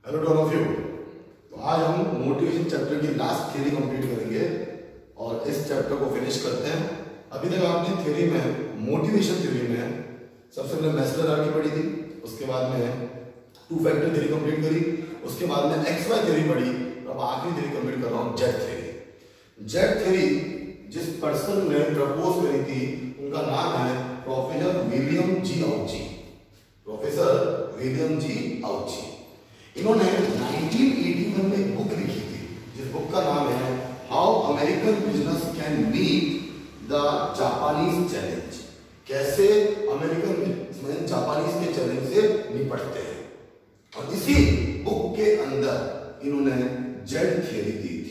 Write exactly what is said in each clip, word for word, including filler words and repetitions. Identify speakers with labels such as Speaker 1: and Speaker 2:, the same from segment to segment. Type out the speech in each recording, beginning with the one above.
Speaker 1: Hello to all of you. तो आज हम मोटिवेशन चैप्टर की लास्ट थ्योरी कंप्लीट करेंगे और इस चैप्टर को फिनिश करते हैं। अभी तक आपने थ्योरी में मोटिवेशन थ्योरी में सबसे पहले मैस्लर आर्की पढ़ी थी, उसके बाद में टू फैक्टर थ्योरी कंप्लीट करी, उसके बाद में एक्स वाई थ्योरी पढ़ी, अब आखिरी थ्योरी कंप्लीट कर रहा हूँ जेड थ्योरी। जेड थ्योरी जिस पर्सन ने प्रपोज करी थी उनका नाम है professor William G Ouchi. Professor William G Ouchi इन्होंने नाइनटीन एटी वन में एक बुक लिखी थी जिस बुक का नाम है how American business can meet the Japanese challenge. कैसे अमेरिकन बिजनेसमैन जापानीज के चैलेंज से निपटते हैं। और इसी बुक के अंदर इन्होंने जेड थ्योरी दी थी।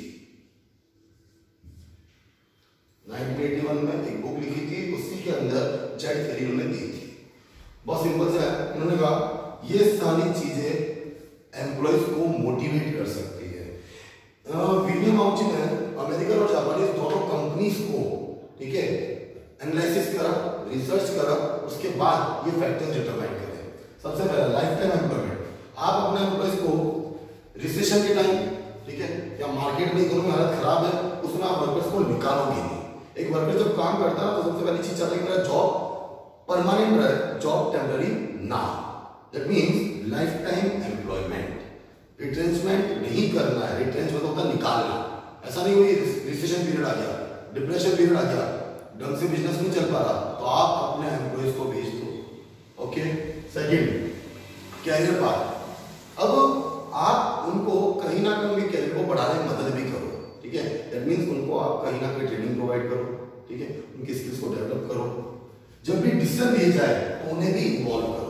Speaker 1: नाइनटीन एटी वन में एक बुक लिखी थी, उसी के अंदर जेड थ्योरी इन्होंने दी थी। बहुत सिंपल सा है, इन्होंने कहा ये सारी चीजें एम्प्लॉयज को मोटिवेट कर सकती है। विलियम आउची ने अमेरिकन और जापानीज दोनों कंपनीज को ठीक है एनालिसिस करा, रिसर्च करा, उसके बाद ये फैक्टर्स डिटरमाइन करें। सबसे पहला लाइफ टाइम एम्प्लॉयमेंट। आप अपने एम्प्लॉयज को रिसेशन के टाइम ठीक है या मार्केट में इकोनॉमी हालत खराब है उसमें आप वर्कर्स को निकालोगे नहीं। एक वर्कर जब काम करता है तो सबसे पहली चीज चाहता है कि मेरा जॉब परमानेंट रहे, जॉब टेम्पररी ना। That means life time employment. Retrenchment नहीं करना है। रिट्रेंच मतलब होता है निकालना। ऐसा नहीं हुई रिसेशन पीरियड आ गया, डिप्रेशन पीरियड आ गया, ढंग से बिजनेस नहीं चल पा रहा तो आप अपने एम्प्लॉयज को भेज दो। ओके। Second, career path. अब आप उनको कहीं ना कहीं कैरियर को बढ़ाने में मदद भी करो। ठीक है, दैट मींस उनको आप कहीं ना कहीं ट्रेनिंग प्रोवाइड करो। ठीक है, उनकी स्किल्स को डेवलप करो। जब भी डिसीजन लिए जाए तो उन्हें भी इन्वॉल्व करो।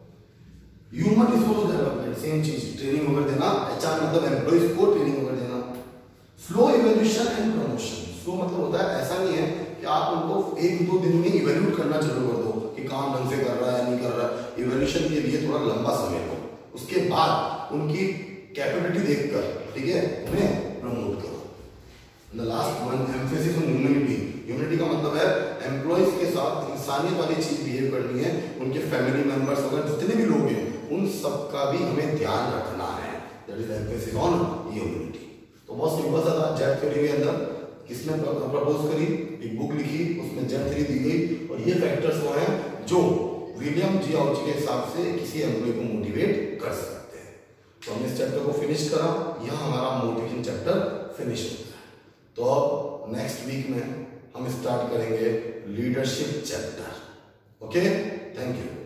Speaker 1: ह्यूमन रिसोर्स डेवलपमेंट सेम चीज, ट्रेनिंग वगैरह देना। एचआर मतलब एम्प्लॉइज को ट्रेनिंग वगैरह देना। Slow evolution and promotion. Slow मतलब होता है ऐसा नहीं है कि आप उनको एक दो दिन में इवैल्यूएट करना शुरू कर दो कि काम ढंग से कर रहा है नहीं कर रहा है। इवोल्यूशन के लिए थोड़ा लंबा समय लो, उसके बाद उनकी कैपेबिलिटी देखकर ठीक है उन्हें प्रमोट करो। The last one, emphasis on humanity. Humanity का मतलब है एम्प्लॉइज के साथ इंसानियत वाली चीज बिहेव करनी है। उनके फैमिली मेंबर्स वगैरह जितने भी लोग हैं उन सबका भी हमें ध्यान रखना है। That is emphasis on humanity. तो बहुत सिंपल सा था जेड थ्योरी के अंदर किसने प्रपोज करी, एक बुक लिखी, उसमें जेड थ्योरी दी गई और ये फैक्टर्स वो हैं जो विलियम जी आउची के हिसाब से किसी एम्प्लॉय को मोटिवेट कर सकते हैं। तो हमने इस चैप्टर को फिनिश करा। यहाँ हमारा मोटिवेशन चैप्टर फिनिश होता है। तो अब नेक्स्ट वीक में हम स्टार्ट करेंगे leadership chapter. Okay, thank you.